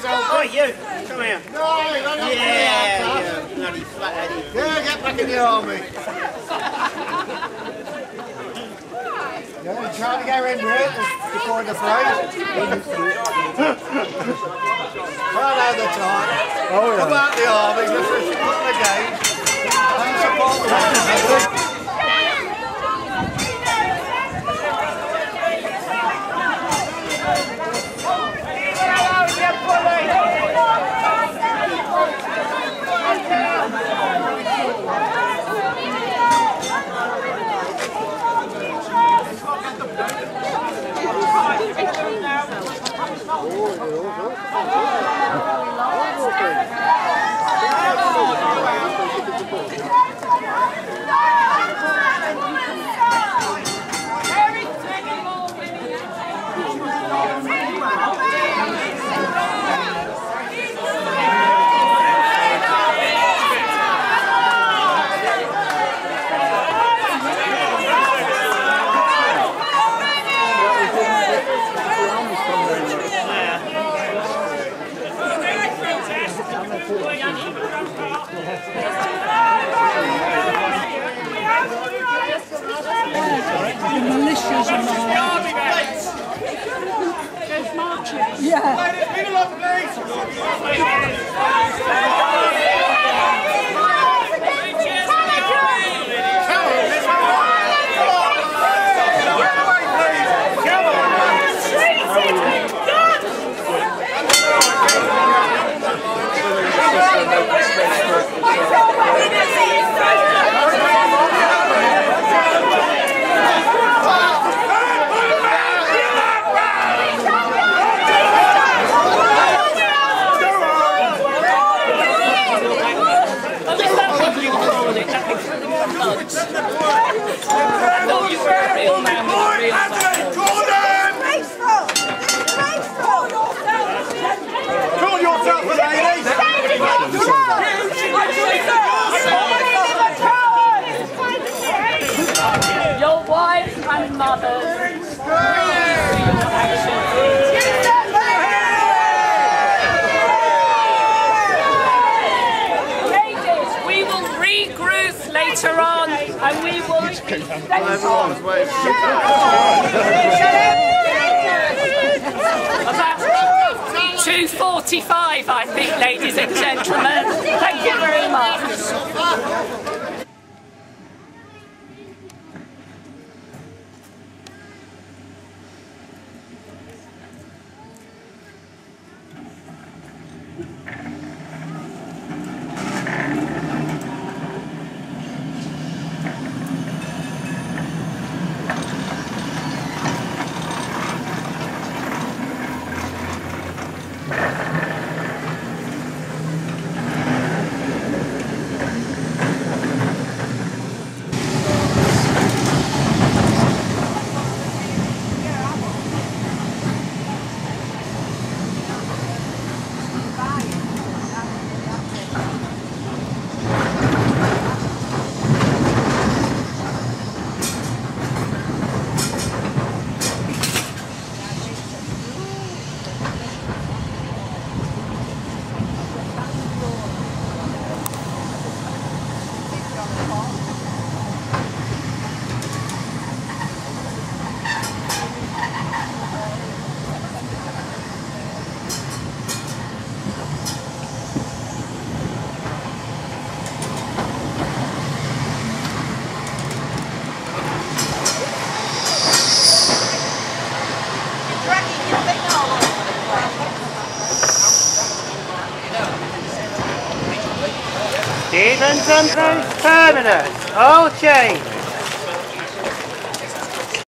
Oh, you! Come here. No, yeah, you bloody flathead. Yeah, get back in the army. Yeah, trying to go in with it before the fight. Right out the time. Oh, yeah. Come out the army, just for a couple of games. And support the militias and yeah. Your wives and mothers. Ladies, we will regroup later on and we will about 2:45, I think, ladies and gentlemen. Thank you very much. Stevens and Bruce permanent. All change.